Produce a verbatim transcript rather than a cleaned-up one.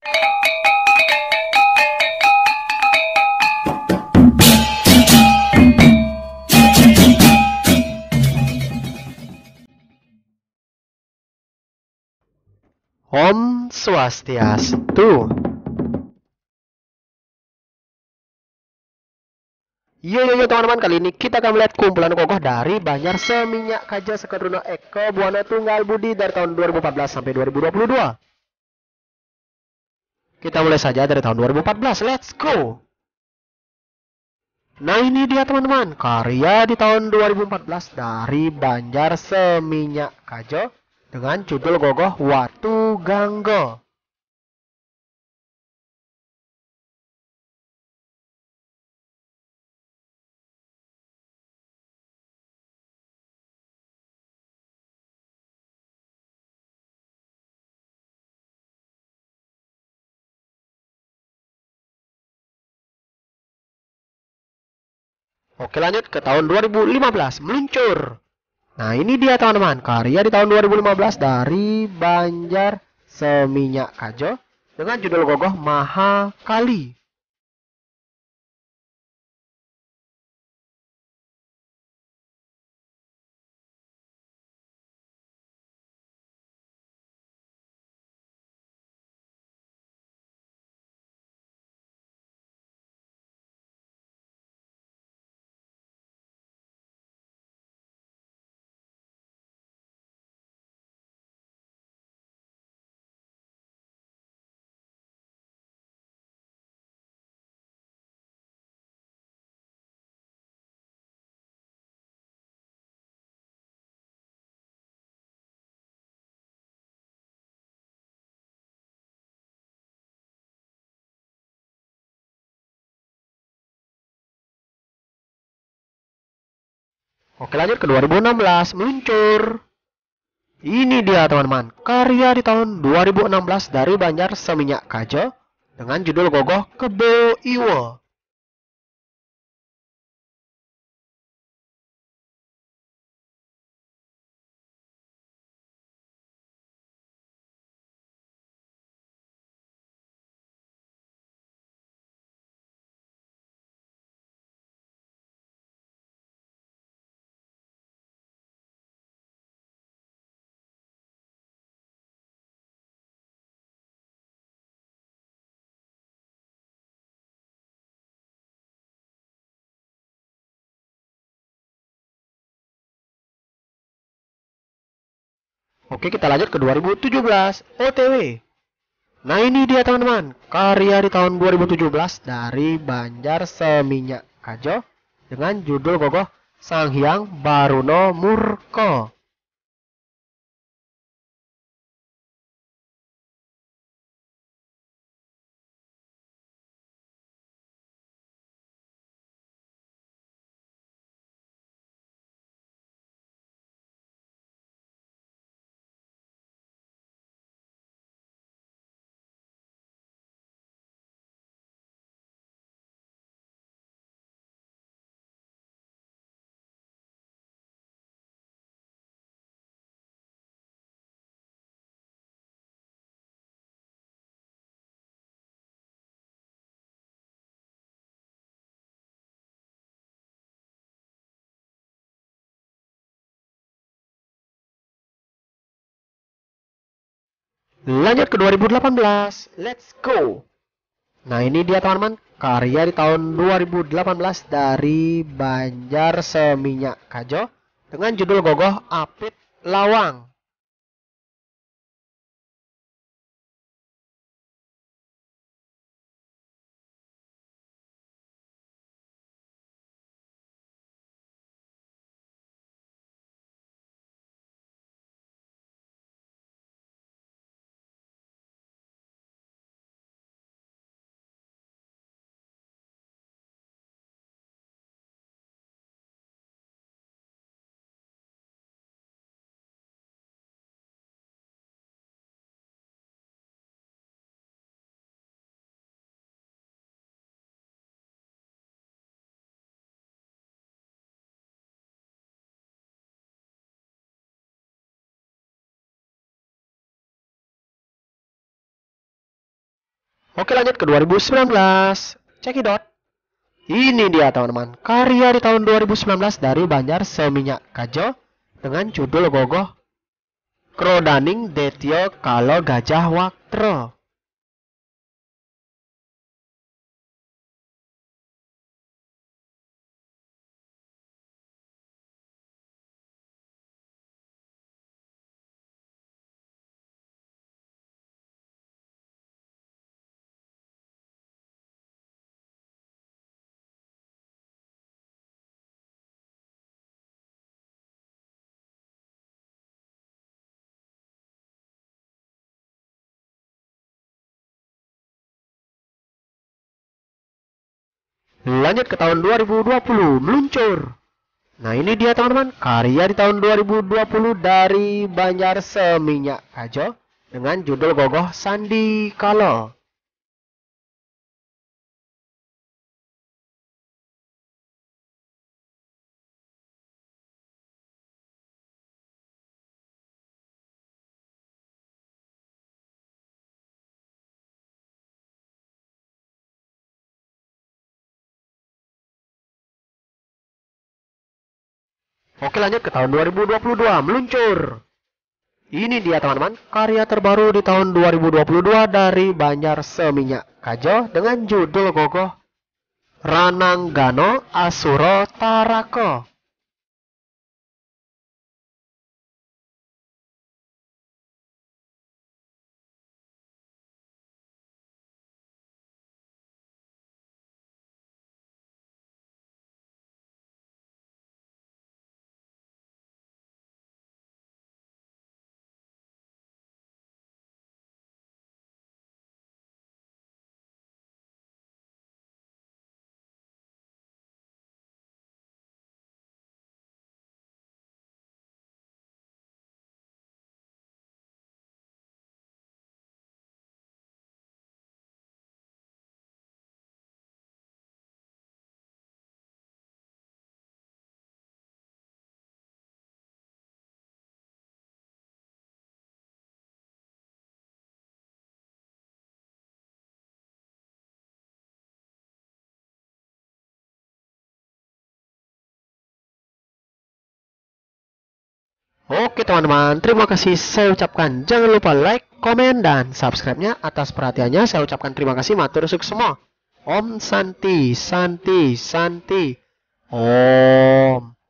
Om Swastiastu. Yo yo yo teman-teman, kali ini kita akan melihat kumpulan kokoh dari Banjar Seminyak Kaja Sekadruna Eko Buana Tunggal Budi dari tahun dua ribu empat belas sampai dua ribu dua puluh dua. Kita mulai saja dari tahun dua ribu empat belas. Let's go. Nah, ini dia teman-teman, karya di tahun dua ribu empat belas dari Banjar Seminyak Kaja dengan judul kokoh Watu Ganggo. Oke, lanjut ke tahun dua ribu lima belas, meluncur. Nah, ini dia teman-teman, karya di tahun dua ribu lima belas dari Banjar Seminyak Kajo dengan judul kokoh Maha Kali. Oke, lanjut ke dua ribu enam belas, meluncur. Ini dia teman-teman, karya di tahun dua ribu enam belas dari Banjar Seminyak Kajo dengan judul kokoh Kebo Iwo. Oke, kita lanjut ke dua ribu tujuh belas, O T W. Nah, ini dia teman-teman, karya di tahun dua ribu tujuh belas dari Banjar Seminyak Kajo dengan judul kokoh Sang Hyang Baruno Murko. Lanjut ke dua ribu delapan belas, let's go. Nah, ini dia teman-teman, karya di tahun dua ribu delapan belas dari Banjar Seminyak Kajo dengan judul kokoh Apit Lawang. Oke, lanjut ke dua ribu sembilan belas. Cekidot. Ini dia teman-teman, karya di tahun dua ribu sembilan belas dari Banjar Seminyak Kajo dengan judul Gogoh Krodaning Detyo Kalo Gajah Waktro. Lanjut ke tahun dua ribu dua puluh, meluncur. Nah, ini dia teman-teman, karya di tahun dua ribu dua puluh dari Banjar Seminyak Kajo dengan judul Gogoh Sandi Kalo. Oke, lanjut ke tahun dua ribu dua puluh dua, meluncur. Ini dia teman-teman, karya terbaru di tahun dua ribu dua puluh dua dari Banjar Seminyak Kajo dengan judul Gogoh Rananggano Asuro Tarako. Oke teman-teman, terima kasih saya ucapkan. Jangan lupa like, komen, dan subscribe-nya. Atas perhatiannya saya ucapkan terima kasih. Matur sukses. Om Santi, Santi, Santi. Om.